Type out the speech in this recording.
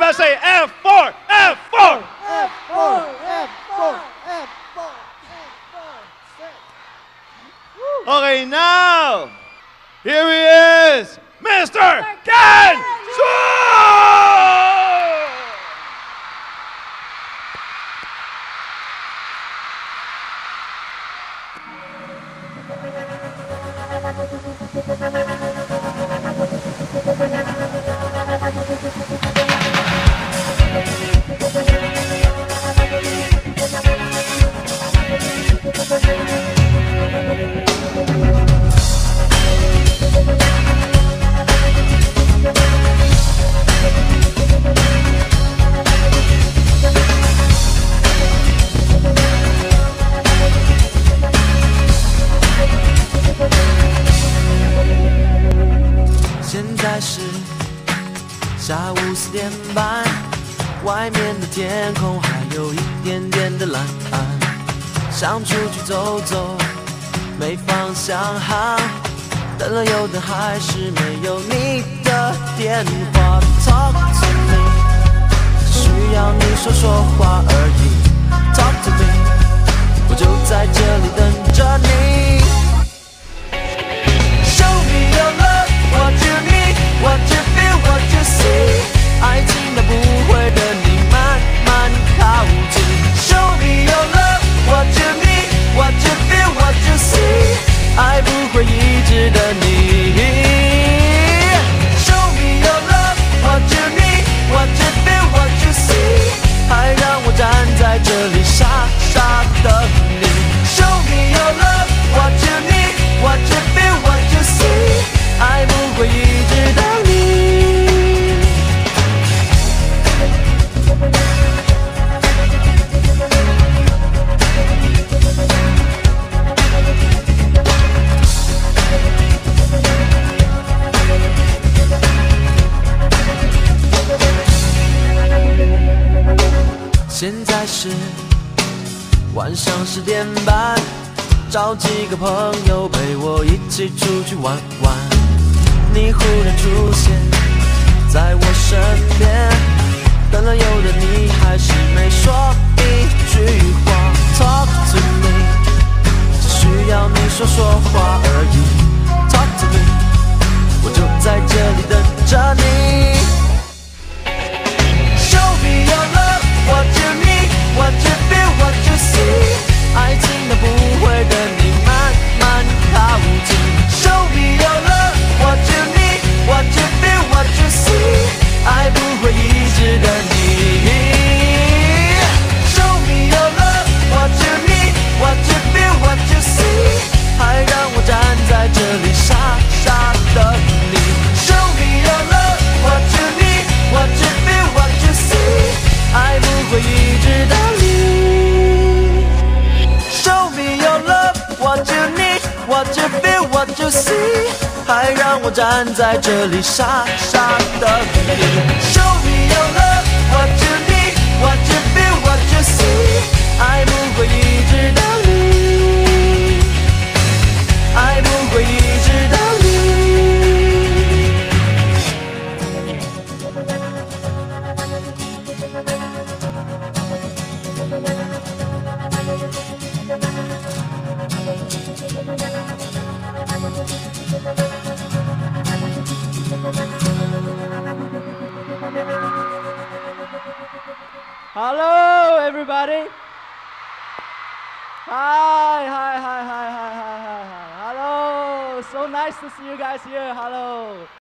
Everybody say F4, F4. F4, F4, F4, F4. Okay, now, here he is, Mr. Ken Swan! 现在是下午4点半，外面的天空还有一点点的蓝，想出去走走，没方向哈，等了又等，还是没有你的电话。Talk to me， 只需要你说话而已。Talk to me， 我就在这里等着你。Show me your love，what you need，what you feel，what you see， 爱情它不会等你慢慢靠近。Show me your love，what you need，what you feel，what you see， 爱不会一直等你。Show me your love，what you need，what you feel，what you see， 还让我站在这里傻傻等你。Show me your love，what you need，what you feel，what you see， 爱不会一直等你。现在是晚上10点半，找几个朋友陪我一起出去玩玩。你忽然出现在我身边，等了又等，你还是没说一句话。Talk to me， 只需要你说话而已。Talk to me， 我就在这里等着你。Show me your love，what you need，what you feel，what you see， 爱情它不会等你慢慢靠近。Show me your love，what you need，what you feel，what you see， 爱不会一直等你。Show me your love，what you need，what you feel，what you see， 还让我站在这里傻傻等你。Show me your love，what you need，what you feel，what you see， 爱不会一直等你。Show me your love，what you need，what you feel，what you see， 还让我站在这里傻傻等你。Show me your love，what you need，what you feel，what you see， 爱不会一直等你，爱不会一直等你。 Hello, everybody. Hi. Hello. So nice to see you guys here. Hello.